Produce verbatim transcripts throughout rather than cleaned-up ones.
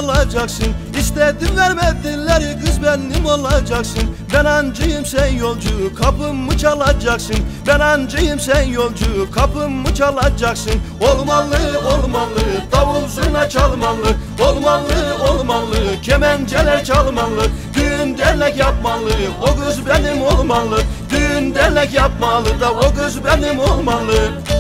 olacaksın. İstedim vermediler, kız benim olacaksın. Ben ancıyım sen yolcu, kapımı çalacaksın. Ben ancıyım sen yolcu, kapımı çalacaksın. Olmalı olmalı, davul zurna çalmalı. Olmalı olmalı, kemenceler çalmalı. Düğün dernek yapmalı, o kız benim olmalı. Düğün dernek yapmalı da o kız benim olmalı.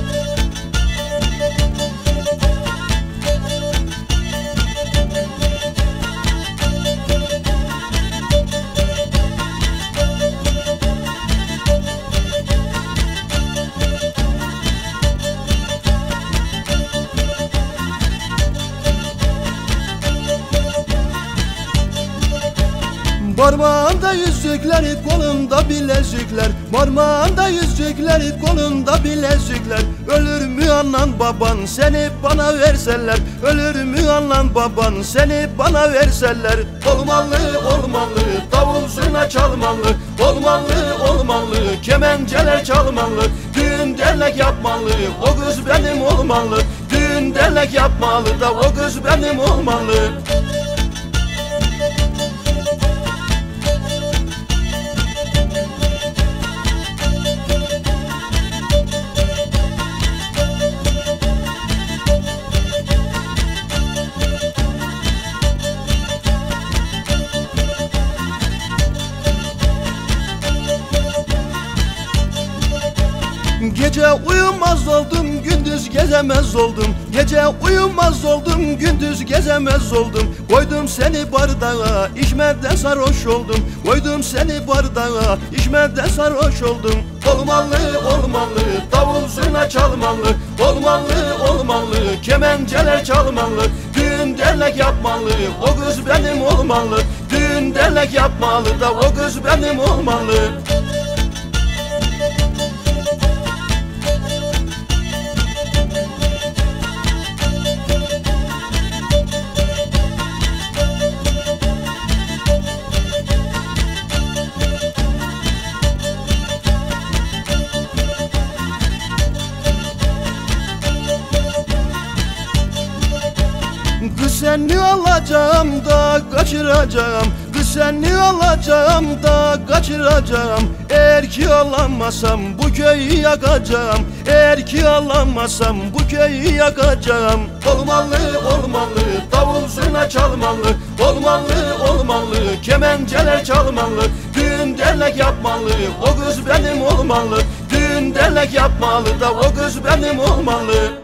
Parmağında yüzükler, kolunda bilezikler. Parmağında yüzükler, kolunda bilezikler. Ölür mü anan baban seni bana verseler? Ölür mü anan baban seni bana verseler? Olmalı olmalı, davul zurna çalmalı. Olmalı olmalı, kemenceler çalmalı. Düğün dernek yapmalı, o kız benim olmalı. Düğün dernek yapmalı da o kız benim olmalı. Gece uyumaz oldum, gündüz gezemez oldum. Gece uyumaz oldum, gündüz gezemez oldum. Koydum seni bardağa, içmeden sarhoş oldum. Koydum seni bardağa, içmeden sarhoş oldum. Olmalı olmalı, davul zurna çalmalı. Olmalı olmalı, kemenceler çalmalı. Düğün dernek yapmalı, o kız benim olmalı. Düğün dernek yapmalı da o kız benim olmalı. Kız seni alacağım da kaçıracağım. Kız seni alacağım da kaçıracağım. Eğer ki alamazsam bu köyü yakacağım. Eğer ki alamazsam bu köyü yakacağım. Olmalı olmalı, davul zurna çalmalı. Olmalı olmalı, kemenceler çalmalı. Düğün dernek yapmalı, o kız benim olmalı. Düğün dernek yapmalı da o kız benim olmalı.